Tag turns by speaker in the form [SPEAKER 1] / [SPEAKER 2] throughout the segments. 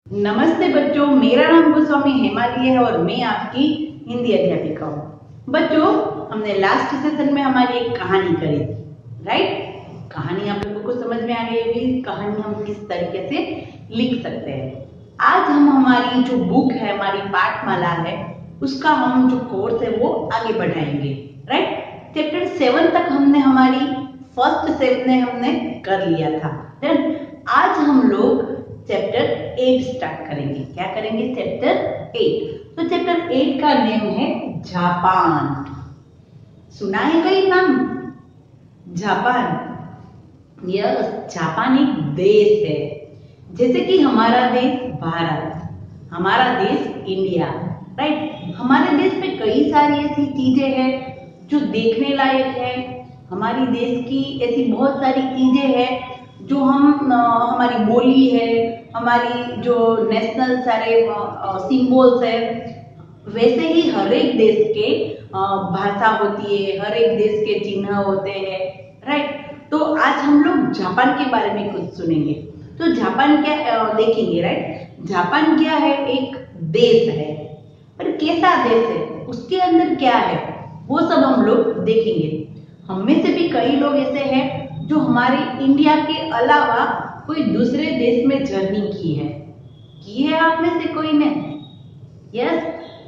[SPEAKER 1] नमस्ते बच्चों, मेरा नाम गोस्वामी हेमाली है और मैं आपकी हिंदी अध्यापिका हूँ। बच्चों, हमने लास्ट सेशन में हमारी एक कहानी करी थी, राइट। कहानी आप लोगों को समझ में आ गई होगी, कहानी हम किस तरीके से लिख सकते हैं। आज हम हमारी जो बुक है, हमारी पाठमाला है, उसका हम जो कोर्स है वो आगे बढ़ाएंगे, राइट। चैप्टर 7 तक हमने हमारी फर्स्ट सेट में हमने कर लिया था। आज हम लोग चैप्टर 8 स्टार्ट करेंगे। क्या करेंगे? चैप्टर 8। तो चैप्टर 8 का नेम है जापान। सुना है कई नाम? जापान। यह जापान एक देश है, जैसे कि हमारा देश भारत, हमारा देश इंडिया, राइट। हमारे देश में कई सारी ऐसी चीजें हैं जो देखने लायक है। हमारी देश की ऐसी बहुत सारी चीजें हैं जो हमारी बोली है, हमारी जो नेशनल सारे सिंबल्स है, वैसे ही हर एक देश के भाषा होती है, हर एक देश के चिन्ह होते हैं, राइट। तो आज हम लोग जापान के बारे में कुछ सुनेंगे। तो जापान क्या देखेंगे, राइट। जापान क्या है? एक देश है, पर कैसा देश है, उसके अंदर क्या है, वो सब हम लोग देखेंगे। हम में से भी कई लोग ऐसे हैं जो हमारे इंडिया के अलावा कोई दूसरे देश में जर्नी की है आप में से कोई ने? यस,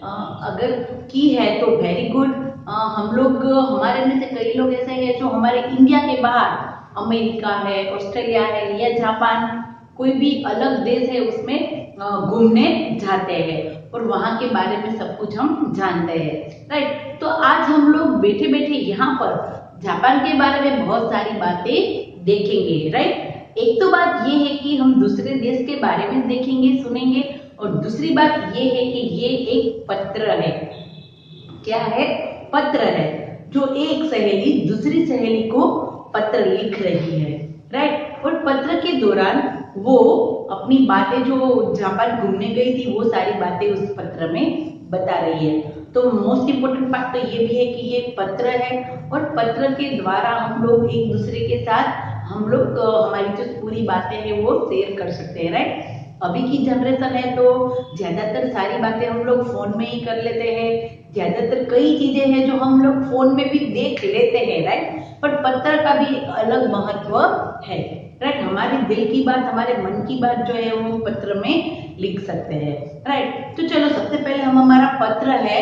[SPEAKER 1] अगर की है तो वेरी गुड। हम लोग, हमारे में से कई लोग ऐसे हैं जो हमारे इंडिया के बाहर अमेरिका है, ऑस्ट्रेलिया है या जापान, कोई भी अलग देश है, उसमें घूमने जाते हैं और वहां के बारे में सब कुछ हम जानते हैं, राइट। तो आज हम लोग बैठे बैठे यहाँ पर जापान के बारे में बहुत सारी बातें देखेंगे, राइट। एक तो बात ये है कि हम दूसरे देश के बारे में देखेंगे, सुनेंगे, और दूसरी बात ये है कि ये एक पत्र है। क्या है? पत्र है, जो एक सहेली दूसरी सहेली को पत्र लिख रही है, राइट। और पत्र के दौरान वो अपनी बातें, जो जापान घूमने गई थी, वो सारी बातें उस पत्र में बता रही है। तो मोस्ट इम्पोर्टेंट बात तो ये भी है कि ये पत्र है और पत्र के द्वारा हम लोग एक दूसरे के साथ हमारी जो पूरी बातें हैं वो शेयर कर सकते हैं, राइट। अभी की जनरेशन है तो ज्यादातर सारी बातें हम लोग फोन में ही कर लेते हैं। ज्यादातर कई चीजें हैं जो हम लोग फोन में भी देख लेते हैं, राइट। पर पत्र का भी अलग महत्व है, राइट। हमारे दिल की बात, हमारे मन की बात जो है वो पत्र में लिख सकते हैं, राइट। तो चलो, सबसे पहले हम हमारा पत्र है,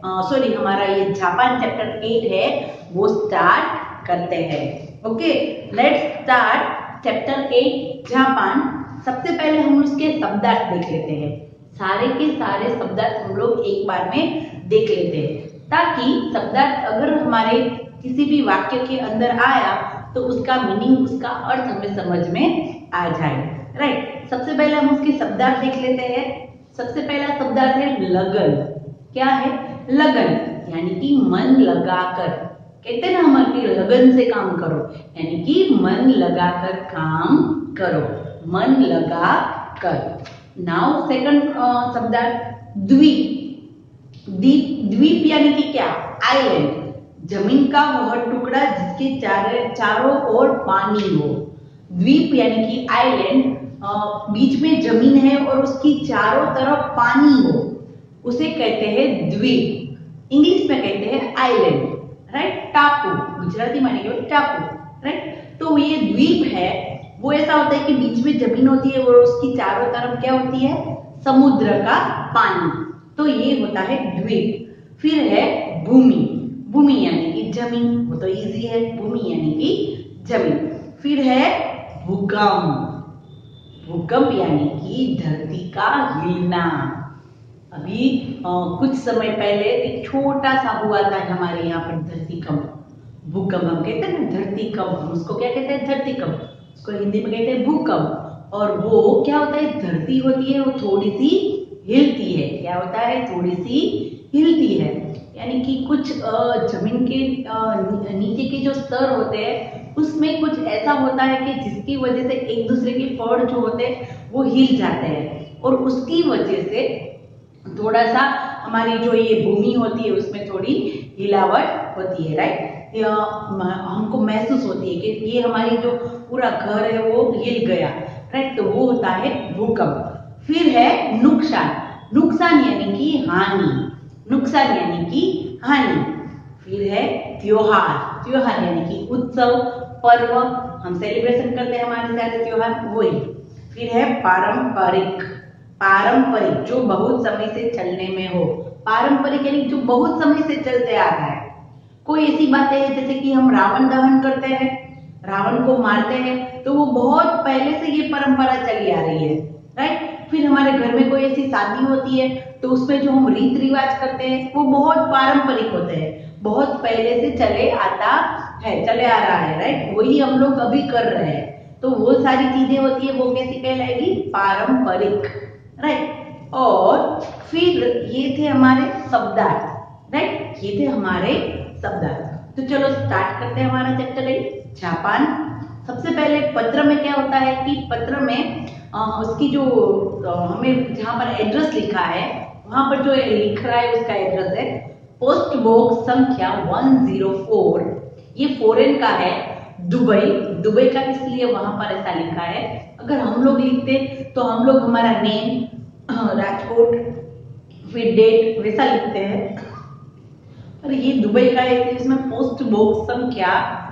[SPEAKER 1] हमारा ये जापान चैप्टर 8 है, वो स्टार्ट करते हैं। Okay, let's start chapter 8 Japan. सबसे पहले हम उसके शब्दार्थ देख लेते हैं। सारे के सारे शब्दार्थ हम लोग एक बार में देख लेते हैं, ताकि शब्दार्थ अगर हमारे किसी भी वाक्य के अंदर आया तो उसका मीनिंग, उसका अर्थ हमें समझ में आ जाए, राइट। सबसे पहले हम उसके शब्दार्थ देख लेते हैं। सबसे पहला शब्दार्थ है लगन। क्या है? लगन, यानी कि मन लगाकर। कहते हैं ना हमारे, लगन से काम करो, यानी कि मन लगाकर काम करो, मन लगा कर। नाउ सेकंड शब्दार्थ द्वीप। द्वीप यानी कि क्या? आइलैंड, जमीन का वह टुकड़ा जिसके चारों ओर पानी हो। द्वीप यानी कि आइलैंड, बीच में जमीन है और उसकी चारों तरफ पानी हो, उसे कहते हैं द्वीप। इंग्लिश में कहते हैं आइलैंड, राइट। टापू, गुजराती माने के टापू, राइट। तो ये द्वीप है, वो ऐसा होता है कि बीच में जमीन होती है और उसकी चारों तरफ क्या होती है? समुद्र का पानी। तो ये होता है द्वीप। फिर है भूमि। भूमि यानी कि जमीन, वो तो इजी है, भूमि यानी कि जमीन। फिर है भूकंप। भूकंप यानी कि धरती का हिलना। अभी कुछ समय पहले एक छोटा सा हुआ था हमारे यहाँ पर धरतीकंप, भूकंप हम कहते हैं ना, धरतीकंप। हम उसको क्या कहते हैं? धरतीकंप। उसको हिंदी में कहते हैं भूकंप। और वो क्या होता है? धरती होती है, वो थोड़ी सी हिलती है। क्या होता है? थोड़ी सी हिलती है, यानी कि कुछ जमीन के नीचे के जो स्तर होते हैं उसमें कुछ ऐसा होता है कि जिसकी वजह से एक दूसरे के पड़ जो होते हैं वो हिल जाते हैं, और उसकी वजह से थोड़ा सा हमारी जो ये भूमि होती है उसमें थोड़ी हिलावट होती है, राइट। हमको महसूस होती है कि ये हमारी जो पूरा घर है वो हिल गया, राइट। तो वो होता है भूकंप। फिर है नुकसान, नुकसान यानी कि हानि, नुकसान यानी कि हानि। फिर है त्योहार, त्योहार यानी कि उत्सव, पर्व, हम सेलिब्रेशन करते हैं हमारे सारे त्योहार वही। फिर है पारंपरिक, पारंपरिक जो बहुत समय से चलने में हो, पारंपरिक यानी जो बहुत समय से चलते आ रहा है। कोई ऐसी बातें हैं जैसे कि हम रावण दहन करते हैं, रावण को मारते हैं, तो वो बहुत पहले से ये परंपरा चली आ रही है, राइट। फिर हमारे घर में कोई ऐसी शादी होती है तो उसमें जो हम रीत रिवाज करते हैं वो बहुत पारंपरिक होते हैं, बहुत पहले से चले आता है, चले आ रहा है, राइट। वही हम लोग अभी कर रहे हैं, तो वो सारी चीजें होती है वो कैसी कहलाएगी, पारंपरिक, राइट। और फिर ये थे हमारे शब्दार्थ, राइट, ये थे हमारे शब्दार्थ। तो चलो स्टार्ट करते हैं हमारा चैप्टर 8 जापान। सबसे पहले पत्र में क्या होता है कि पत्र में उसकी जो हमें जहाँ पर एड्रेस लिखा है वहां पर जो लिख रहा है उसका एड्रेस है पोस्ट बॉक्स संख्या 104। ये फॉरेन का है, दुबई, दुबई का इसलिए वहां पर ऐसा लिखा है। अगर हम लोग लिखते तो हम लोग हमारा नेम राजकोट फिर डेट वैसा लिखते हैं, और ये दुबई का है इसमें पोस्ट बॉक्स संख्या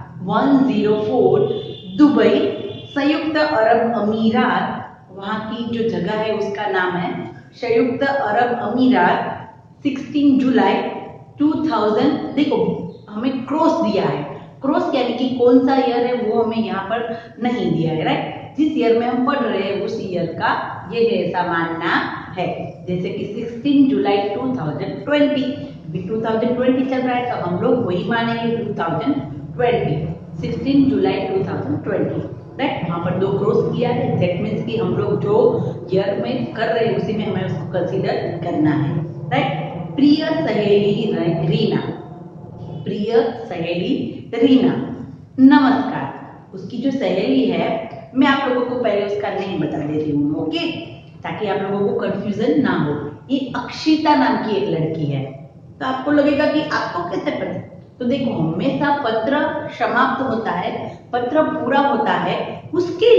[SPEAKER 1] 104 दुबई, संयुक्त अरब अमीरात। वहां की जो जगह है उसका नाम है संयुक्त अरब अमीरात। 16 जुलाई 2000। देखो हमें क्रॉस दिया है, क्रॉस यानी कि कौन सा ईयर है वो हमें यहाँ पर नहीं दिया है, राइट। जिस ईयर में हम पढ़ रहे हैं उस ईयर का ये ऐसा मानना है। जैसे कि 16 जुलाई 2020, 2020 चल रहा है तो हम लोग वही मानेंगे 2020, 16 जुलाई 2020, राइट। वहां पर 2 क्रॉस किया है, दैट मींस कि हम लोग जो ईयर में कर रहे हैं उसी में हमें उसको कंसीडर करना है, राइट। प्रिय सहेली रीना, प्रिय सहेली रीना, नमस्कार। उसकी जो सहेली है मैं आप लोगों को पहले उसका नेम बता देती हूँ, ओके, ताकि आप लोगों को कंफ्यूजन ना हो। ये अक्षिता नाम की एक लड़की है। तो आपको लगेगा कि आपको कैसे पता, तो देखो हमेशा पत्र समाप्त होता है, पत्र पूरा होता है, उसके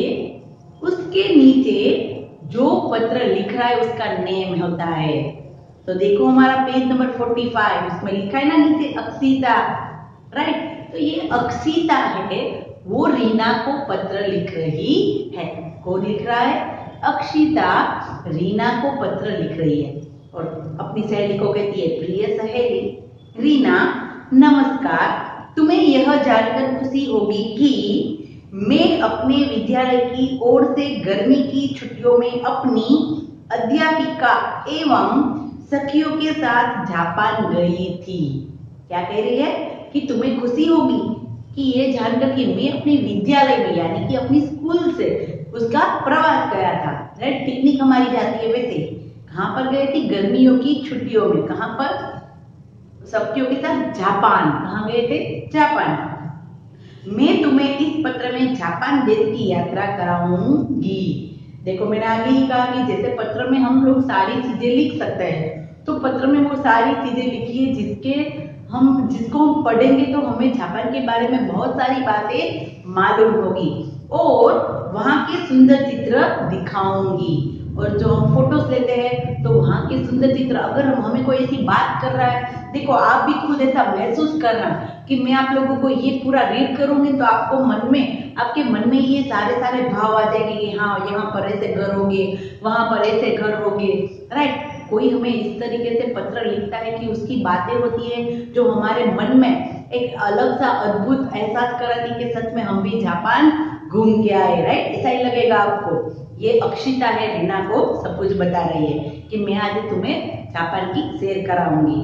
[SPEAKER 1] नीचे जो पत्र लिख रहा है उसका नेम होता है। तो देखो हमारा पेज नंबर 45 उसमें लिखा है ना नीचे अक्षिता, राइट। तो ये अक्षिता है, वो रीना को पत्र लिख रही है। कौन लिख रहा है, अक्षिता रीना को पत्र लिख रही है और अपनी सहेली को कहती है प्रिय सहेली रीना, नमस्कार। तुम्हें यह जानकर खुशी होगी कि मैं अपने विद्यालय की ओर से गर्मी की छुट्टियों में अपनी अध्यापिका एवं सखियों के साथ जापान गई थी। क्या कह रही है कि तुम्हें खुशी होगी कि ये जानकर कि मैं अपने विद्यालय में यानी कि अपनी स्कूल से उसका प्रवास गया था, राइट। पिकनिक हमारी जाती है वैसे, कहाँ पर गए थे, गर्मियों की छुट्टियों में। कहाँ पर, सखियों के साथ जापान। कहाँ गए थे, जापान। मैं तुम्हें इस पत्र में जापान देश की यात्रा कराऊंगी। देखो मैंने आगे ही कहा कि जैसे पत्र में हम लोग सारी चीजें लिख सकते हैं, तो पत्र में वो सारी चीजें लिखी है जिसको हम पढ़ेंगे तो हमें जापान के बारे में बहुत सारी बातें मालूम होगी और वहां के सुंदर चित्र दिखाऊंगी। और जो हम फोटोज लेते हैं तो वहां के सुंदर चित्र, अगर हमें कोई ऐसी बात कर रहा है, देखो आप भी खुद ऐसा महसूस करना कि मैं आप लोगों को ये पूरा रीड करूंगी तो आपको आपके मन में ये सारे भाव आ जाएंगे कि हाँ यहाँ पर ऐसे घर होंगे, वहां पर ऐसे घर होंगे, राइट। कोई हमें इस तरीके से पत्र लिखता है कि उसकी बातें होती है जो हमारे मन में एक अलग सा अद्भुत एहसास कराती कि सच में हम भी जापान घूम के आए, राइट। ऐसा ही लगेगा आपको। ये अक्षिता है, रीना को सब कुछ बता रही है कि मैं आज तुम्हें जापान की सैर कराऊंगी।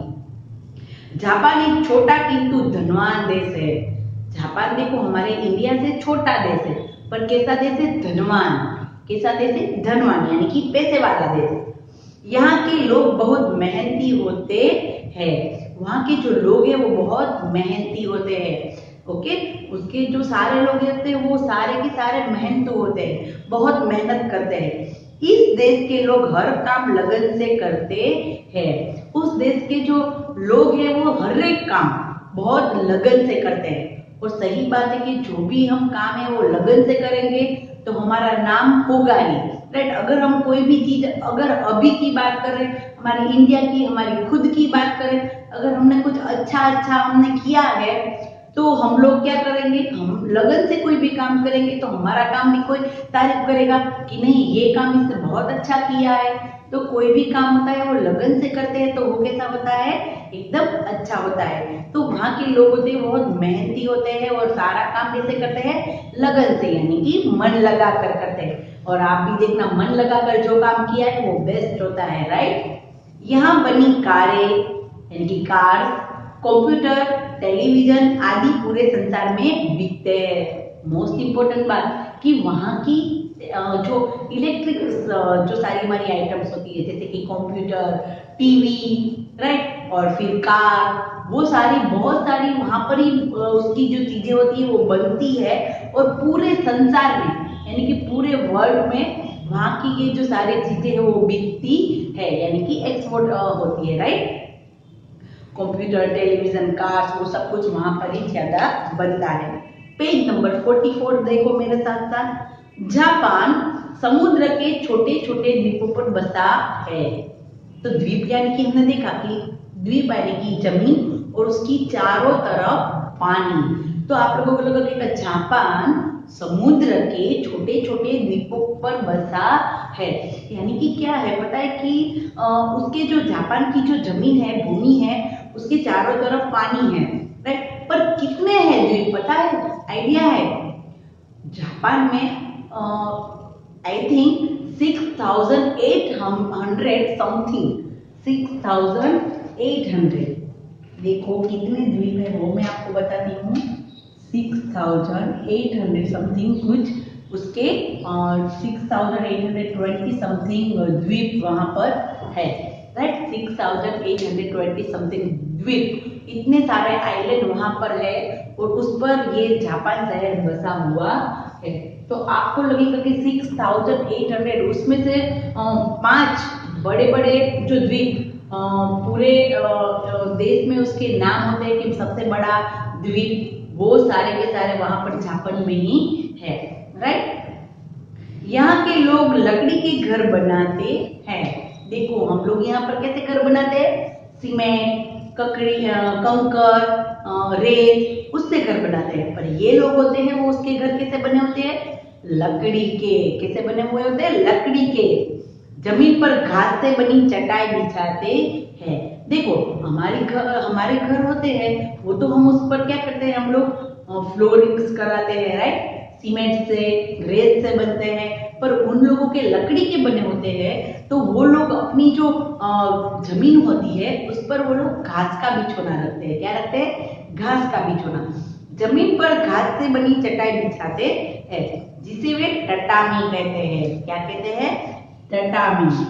[SPEAKER 1] जापान एक छोटा किंतु धनवान देश है। जापान देखो हमारे इंडिया से छोटा देश है, पर कैसा देश है, धनवान। कैसा देश है, धनवान यानी कि पैसे वाला देश। यहाँ के लोग बहुत मेहनती होते हैं। वहाँ के जो लोग हैं वो बहुत मेहनती होते हैं, ओके। उसके जो सारे लोग होते हैं वो सारे के सारे मेहनती होते हैं, बहुत मेहनत करते हैं। इस देश के लोग हर काम लगन से करते हैं। उस देश के जो लोग हैं वो हर एक काम बहुत लगन से करते हैं। और सही बात है कि जो भी हम काम है वो लगन से करेंगे तो हमारा नाम होगा ही, राइट। अगर हम कोई भी चीज, अगर अभी की बात करें, हमारी इंडिया की, हमारी खुद की बात करें, अगर हमने कुछ अच्छा अच्छा हमने किया है तो हम लोग क्या करेंगे, हम लगन से कोई भी काम करेंगे तो हमारा काम भी कोई तारीफ करेगा कि नहीं ये काम इसने बहुत अच्छा किया है। तो कोई भी काम होता है वो लगन से करते हैं तो वो कैसा होता है, एकदम अच्छा होता है। तो वहाँ के लोग होते हैं बहुत मेहनती होते हैं और सारा काम कैसे करते हैं, लगन से, यानी कि मन लगा कर करते हैं। और आप भी देखना, मन लगाकर जो काम किया है वो बेस्ट होता है, राइट। यहाँ बनी कारें यानी कि कार, कंप्यूटर, टेलीविजन आदि पूरे संसार में बिकते हैं। मोस्ट इंपोर्टेंट बात कि वहाँ की जो इलेक्ट्रिक जो सारी हमारी आइटम्स होती है, जैसे कि कंप्यूटर, टीवी, राइट, और फिर कार, वो सारी बहुत सारी वहां पर ही उसकी जो चीजें होती है वो बनती है और पूरे संसार में यानी कि पूरे वर्ल्ड में वहां की ये जो सारी चीजें है वो बिकती है, यानी कि एक्सपोर्ट होती है, राइट। कंप्यूटर, टेलीविजन, कार्स, वो सब कुछ वहां पर ही ज्यादा बनता है। पेज नंबर 44 देखो मेरे साथ साथ। जापान समुद्र के छोटे छोटे द्वीपों पर बसा है। तो द्वीप यानी कि हमने देखा कि द्वीप यानी कि जमीन और उसकी चारों तरफ पानी। तो आप लोगों को लगेगा जापान समुद्र के छोटे छोटे द्वीपों पर बसा है, यानी कि क्या है पता है कि उसके जो जापान की जो जमीन है, भूमि है, उसके चारों तरफ पानी है, राइट। पर कितने हैं द्वीप पता है, आइडिया है? जापान में आई थिंक 6,800 समथिंग, 6,800। देखो कितने द्वीप है वो मैं आपको बताती हूँ। 6,800 समथिंग कुछ उसके 6,820 समथिंग द्वीप वहां पर है, राइट। 6,820 समथिंग द्वीप, इतने सारे आइलैंड वहां पर है और उस पर ये जापान शहर बसा हुआ है। तो आपको लगेगा कि 6,800, उसमें से 5 बड़े बड़े जो द्वीप पूरे देश में उसके नाम होते हैं कि सबसे बड़ा द्वीप, वो सारे के सारे वहां पर जापान में ही है, राइट। यहाँ के लोग लकड़ी के घर बनाते हैं। देखो हम लोग यहाँ पर कैसे घर बनाते हैं, सीमेंट, ककड़ी, कंकर, रेत, उससे घर बनाते हैं। पर ये लोग होते हैं वो उसके घर कैसे बने होते हैं, लकड़ी के। कैसे बने हुए होते हैं, लकड़ी के। जमीन पर घास से बनी चटाई बिछाते हैं। देखो हमारे घर होते हैं वो तो हम उस पर क्या करते हैं, हम लोग फ्लोरिंग्स कराते हैं, राइट, सीमेंट से, रेत से बनते हैं। पर उन लोगों के लकड़ी के बने होते हैं तो वो लोग अपनी जो जमीन होती है उस पर वो लोग घास का बिछोना रखते हैं। क्या रखते हैं, घास का बिछोना। जमीन पर घास से बनी चटाई बिछाते हैं जिसे वे टटामी कहते हैं। क्या कहते हैं, टटामी।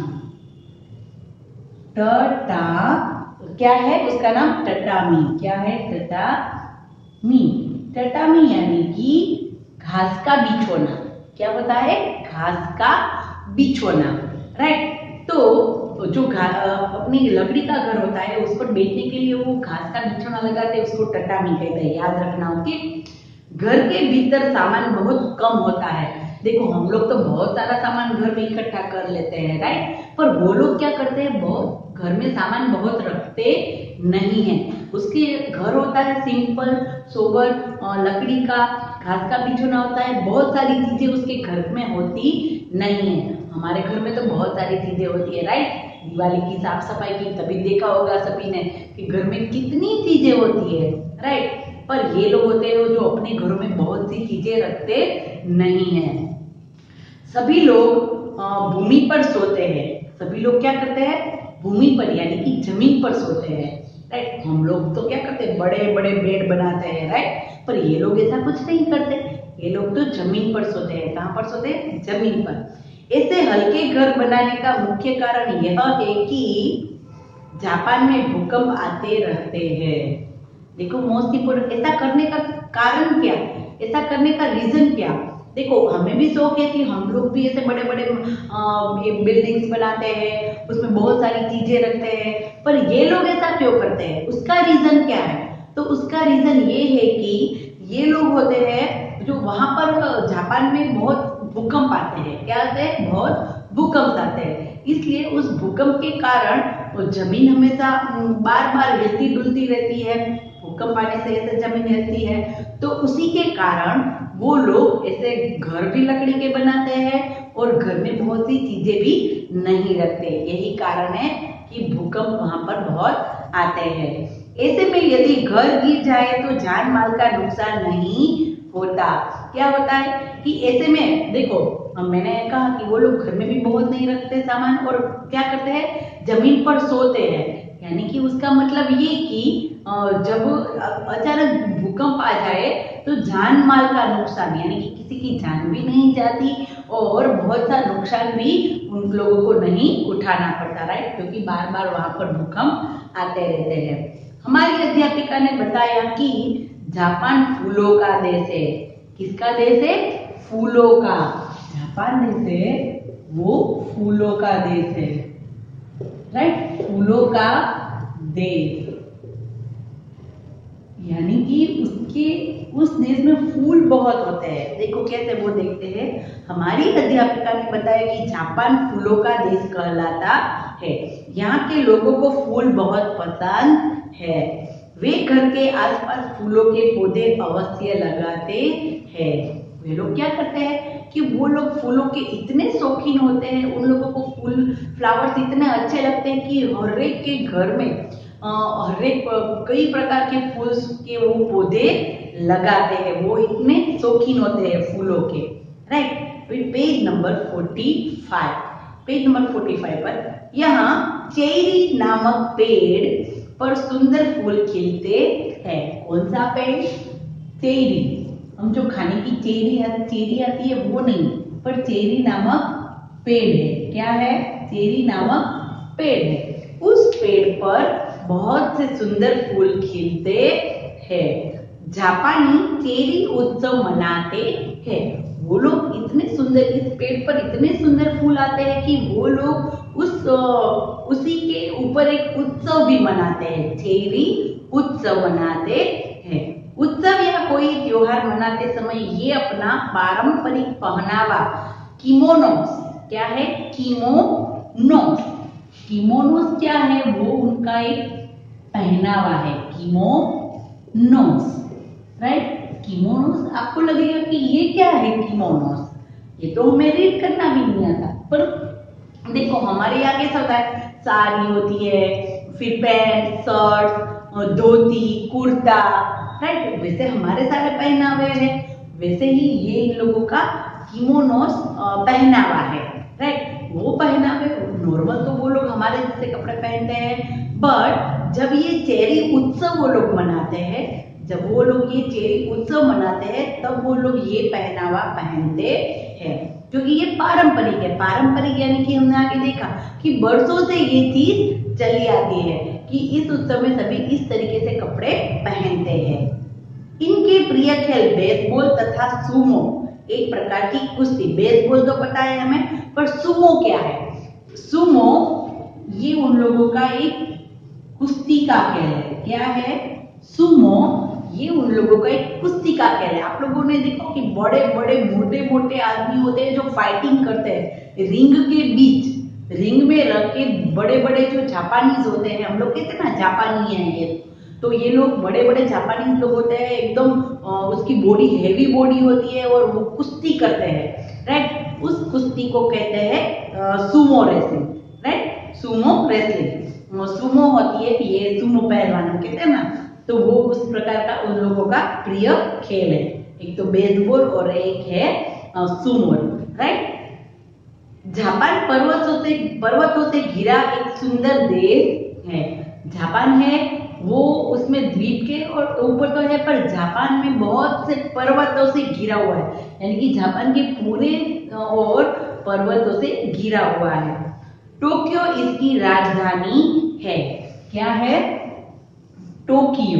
[SPEAKER 1] टटा क्या है उसका नाम, टटामी। क्या है, टटामी। टटामी यानी कि घास का बिछोना। क्या होता है, घास का बिछोना, राइट। तो जो अपनी लकड़ी का घर होता है उस पर बैठने के लिए वो घास का बिछोना लगाते हैं, उसको टटामी कहते हैं, याद रखना, ओके। घर के भीतर सामान बहुत कम होता है। देखो हम लोग तो बहुत सारा सामान घर में इकट्ठा कर लेते हैं, राइट। पर वो लोग क्या करते हैं, बहुत घर में सामान बहुत रखते नहीं है। उसके घर होता है सिंपल सोबर, लकड़ी का, घास का बिछोना होता है। बहुत सारी चीजें उसके घर में होती नहीं है। हमारे घर में तो बहुत सारी चीजें होती है, राइट। दिवाली की साफ सफाई की तभी देखा होगा सभी ने कि घर में कितनी चीजें होती है, राइट। पर ये लोग होते हैं जो अपने घरों में बहुत सी चीजें रखते नहीं है। सभी लोग भूमि पर सोते हैं। सभी लोग क्या करते हैं, भूमि पर यानी कि जमीन पर सोते हैं, राइट। हम लोग तो क्या करते हैं, बड़े बड़े बेड बनाते हैं, राइट। पर ये लोग ऐसा कुछ नहीं करते, ये लोग तो जमीन पर सोते हैं। कहाँ पर सोते हैं, जमीन पर। ऐसे हल्के घर बनाने का मुख्य कारण यह है कि जापान में भूकंप आते रहते हैं। देखो मोस्ट इंपोर्टेंट, ऐसा करने का कारण क्या, ऐसा करने का रीजन क्या। देखो हमें भी शौक है कि हम लोग भी ऐसे बड़े बड़े बिल्डिंग्स बनाते हैं, उसमें बहुत सारी चीजें रखते हैं। पर ये लोग ऐसा क्यों करते हैं, उसका रीजन क्या है। तो उसका रीजन ये है कि ये लोग होते हैं जो वहां पर जापान में बहुत भूकंप आते हैं। क्या आते हैं, बहुत भूकंप आते हैं। इसलिए उस भूकंप के कारण वो जमीन हमेशा बार बार हिलती डुलती रहती है। भूकंप आने से ऐसे जमीन हिलती है, तो उसी के कारण वो लोग ऐसे घर भी लकड़ी के बनाते हैं और घर में बहुत सी चीजें भी नहीं रखते। यही कारण है कि भूकंप वहां पर बहुत आते हैं। ऐसे में यदि घर गिर जाए तो जान माल का नुकसान नहीं होता। क्या होता है कि ऐसे में देखो, मैंने कहा कि वो लोग घर में भी बहुत नहीं रखते सामान और क्या करते हैं, जमीन पर सोते हैं। यानी कि उसका मतलब ये कि जब अचानक भूकंप आ जाए तो जान माल का नुकसान, यानी कि किसी की जान भी नहीं जाती और बहुत सा नुकसान भी उन लोगों को नहीं उठाना पड़ता, राइट, क्योंकि बार बार वहां पर भूकंप आते रहते हैं। हमारी अध्यापिका ने बताया कि जापान फूलों का देश है। किसका देश है? फूलों का। जापान देश है वो फूलों का देश है, राइट, फूलों का देश। यानी कि उस देश में फूल बहुत होते हैं। देखो कैसे वो देखते हैं। हमारी अध्यापिका ने बताया कि जापान फूलों का देश कहलाता है। यहाँ के लोगों को फूल बहुत पसंद है। वे घर के आसपास फूलों के पौधे अवश्य लगाते हैं। वे लोग क्या करते हैं कि वो लोग फूलों के इतने शौकीन होते हैं, उन लोगों को फूल फ्लावर्स इतने अच्छे लगते हैं कि हर एक के घर में हर एक कई प्रकार के फूल के वो पौधे लगाते हैं। वो इतने शौकीन होते हैं फूलों के, right. Page number 45, page number 45 पर यहाँ चेरी नामक पेड़ पर सुंदर फूल खिलते हैं। कौन सा पेड़? चेरी। हम जो खाने की चेरी आती है वो नहीं, पर चेरी नामक पेड़ है। क्या है? चेरी नामक पेड़ है। उस पेड़ पर बहुत से सुंदर फूल खिलते हैं। जापानी चेरी उत्सव मनाते हैं। वो लोग इतने सुंदर, इस पेड़ पर इतने सुंदर फूल आते हैं कि वो लोग उसी के ऊपर एक उत्सव भी मनाते हैं। चेरी उत्सव मनाते हैं। उत्सव या कोई त्योहार मनाते समय ये अपना पारंपरिक पहनावा किमोनोस, क्या है? किमोनोस। किमोनोस क्या है? वो उनका एक पहनावा है, किमोनोस, राइट। किमोनोस, आपको लगेगा कि ये क्या है किमोनोस, ये तो हमें रीड करना भी नहीं आता, पर देखो हमारे यहाँ कैसा होता है, साड़ी होती है, फिर pant, shirt, dhoti, kurta, right. वैसे हमारे सारे पहनावे हैं, वैसे ही ये इन लोगों का किमोनोस पहनावा है, राइट। वो पहनावे नॉर्मल तो वो लोग हमारे जैसे कपड़े पहनते हैं, बट जब ये चेरी उत्सव वो लोग मनाते हैं, जब वो लोग ये चेरी उत्सव मनाते हैं, तब वो लोग ये पहनावा पहनते हैं, क्योंकि ये पारंपरिक है। पारंपरिक यानी कि हमने आगे देखा कि वर्षों से ये चीज चली आती है कि इस उत्सव में सभी इस तरीके से कपड़े पहनते हैं। इनके प्रिय खेल बेसबॉल तथा सुमो, एक प्रकार की कुश्ती। बेसबॉल तो पता है हमें, पर सुमो क्या है? सुमो ये उन लोगों का एक कुश्ती का खेल है। क्या है? सुमो ये उन लोगों का एक कुश्ती का खेल है। आप लोगों ने देखो कि बड़े बड़े मोटे मोटे आदमी होते हैं जो फाइटिंग करते हैं रिंग के बीच, रिंग में रख के। बड़े बड़े जो जापानीज होते हैं, हम लोग कहते हैं ना जापानी है ये, तो ये लोग बड़े बड़े जापानीज लोग होते हैं, एकदम उसकी बॉडी हेवी बॉडी होती है और वो कुश्ती करते हैं, राइट। उस कुश्ती को कहते हैं sumo wrestling, right, sumo wrestling. Sumo होती है ये सुमो पहलवान कहते हैं ना, तो वो उस प्रकार का उन लोगों का प्रिय खेल है। एक तो बेसबॉल और एक है सुमो, राइट। जापान पर्वतों से घिरा एक सुंदर देश है। जापान है वो उसमें द्वीप के और ऊपर तो है, पर जापान में बहुत से पर्वतों से घिरा हुआ है, यानी कि जापान के पूरे और पर्वतों से घिरा हुआ है। टोक्यो इसकी राजधानी है। क्या है? टोक्यो।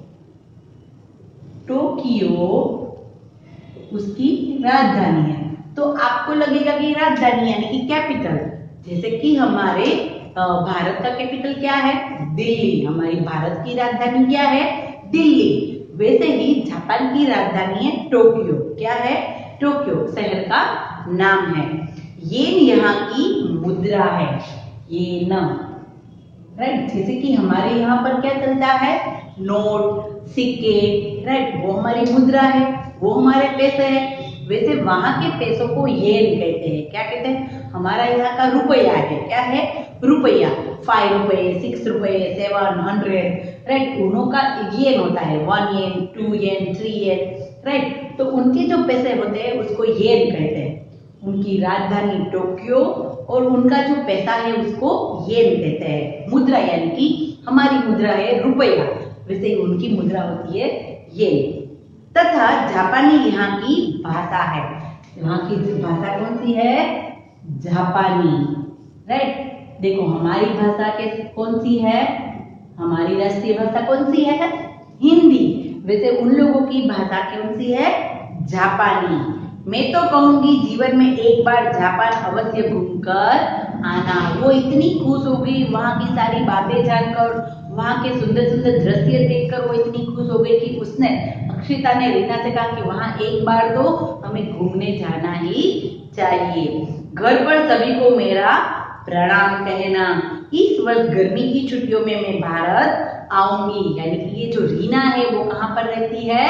[SPEAKER 1] टोक्यो उसकी राजधानी है। तो आपको लगेगा कि राजधानी यानी कि कैपिटल, जैसे कि हमारे भारत का कैपिटल क्या है? दिल्ली। हमारी भारत की राजधानी क्या है? दिल्ली। वैसे ही जापान की राजधानी है टोक्यो। क्या है? टोक्यो शहर का नाम है। येन यहाँ की मुद्रा है, येन, राइट। जैसे कि हमारे यहाँ पर क्या चलता है, नोट, सिक्के, राइट, वो हमारी मुद्रा है, वो हमारे पैसे हैं। वैसे वहां के पैसों को येन कहते हैं। क्या कहते हैं, हमारा यहाँ का रुपया है, क्या है, रुपया, 5 रुपए, 6 रुपए, 700, राइट, उन्हों का येन होता है, 1 येन, 2 येन, 3 येन, राइट। तो उनके जो पैसे होते हैं उसको येन कहते हैं। उनकी राजधानी टोक्यो और उनका जो पैसा है उसको येन कहते हैं। मुद्रा यानी कि हमारी मुद्रा है रुपया, वैसे उनकी मुद्रा होती है येन। तथा जापानी यहाँ की भाषा है। यहाँ की भाषा कौन सी है, जापानी, राइट। देखो हमारी भाषा कौन सी है, हमारी राष्ट्रीय भाषा कौन सी है, हिंदी। वैसे उन लोगों की भाषा कौन सी है, जापानी। मैं तो कहूंगी जीवन में एक बार जापान अवश्य घूमकर आना। वो इतनी खुश हो गई वहां की सारी बातें जानकर, वहां के सुंदर सुंदर दृश्य देखकर वो इतनी खुश हो गई कि उसने, अक्षिता ने रीना से कहा कि वहां एक बार तो हमें घूमने जाना ही चाहिए। घर पर सभी को मेरा प्रणाम कहना। इस वर्ष गर्मी की छुट्टियों में मैं भारत आऊंगी। यानी कि ये जो रीना है वो कहाँ पर रहती है,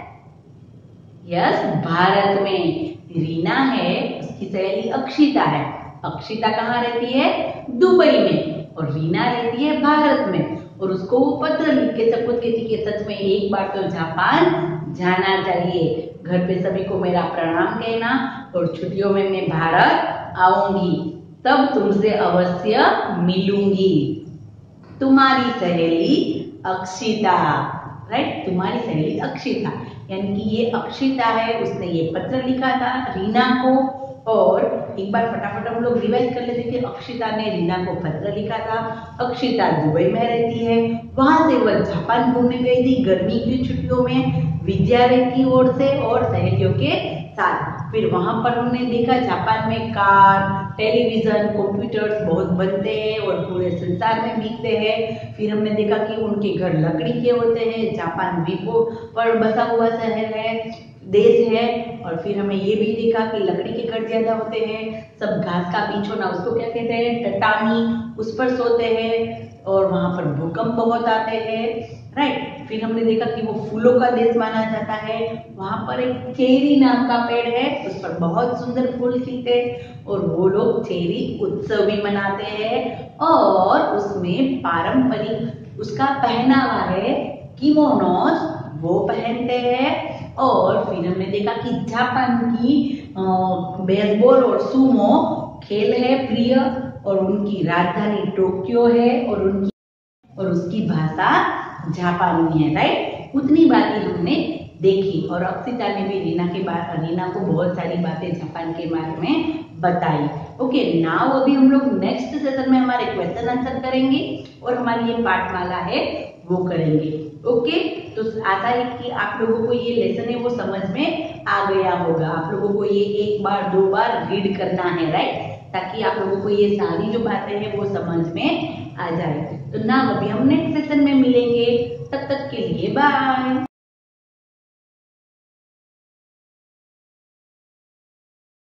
[SPEAKER 1] यस, भारत में। रीना है, उसकी सहेली अक्षिता है। अक्षिता कहाँ रहती है, दुबई में, और रीना रहती है भारत में। और उसको वो पत्र लिख के सब कुछ कहती कि सच में एक बार तो जापान जाना चाहिए। घर पे सभी को मेरा प्रणाम कहना और छुट्टियों में मैं भारत आऊंगी, तब तुमसे अवश्य मिलूंगी। तुम्हारी सहेली अक्षिता, राइट, तुम्हारी सहेली अक्षिता। यानी कि ये अक्षिता है, उसने ये पत्र लिखा था रीना को। और एक बार फटाफट हम लोग रिवाइज कर लेते कि अक्षिता ने रीना को पत्र लिखा था। अक्षिता दुबई में रहती है, वहां से वह जापान घूमने गई थी गर्मी की छुट्टियों में विद्यालय की ओर से और सहेलियों के साथ। फिर वहां पर हमने देखा जापान में कार, टेलीविजन, कंप्यूटर्स बहुत बनते हैं और पूरे संसार में बिकते हैं। फिर हमने देखा कि उनके घर लकड़ी के होते हैं। जापान द्वीपों पर बसा हुआ शहर है, देश है। और फिर हमें ये भी देखा कि लकड़ी के घर ज्यादा होते हैं, सब घास का बिछौना, उसको क्या कहते हैं, टटामी, उस पर सोते हैं। और वहां पर भूकंप बहुत आते हैं, राइट। फिर हमने देखा कि वो फूलों का देश माना जाता है। वहां पर एक चेरी नाम का पेड़ है, उस पर बहुत सुंदर फूल खिलते हैं और वो लोग चेरी उत्सव भी मनाते हैं। और उसमें पारंपरिक उसका पहनावा है, किमोनोस, वो पहनते हैं। और फिर हमने देखा कि जापान की बेसबॉल और सुमो खेल है प्रिय, और उनकी राजधानी टोक्यो है, और उसकी भाषा जापानी है, राइट। उतनी बातें हमने देखी और अक्षिता ने भी रीना को बहुत सारी बातें जापान के बारे में बताई। ओके, नाउ अभी हम लोग नेक्स्ट सेशन में हमारे क्वेश्चन आंसर करेंगे और हमारी ये पाठमाला है वो करेंगे। ओके, तो आशा है कि आप लोगों को ये लेसन है वो समझ में आ गया होगा। आप लोगों को ये एक बार 2 बार रीड करना है, राइट, ताकि आप लोगों को ये सारी जो बातें हैं वो समझ में आ जाए। तो ना अभी हम नेक्स्ट सेशन में मिलेंगे, तब तक के लिए बाय।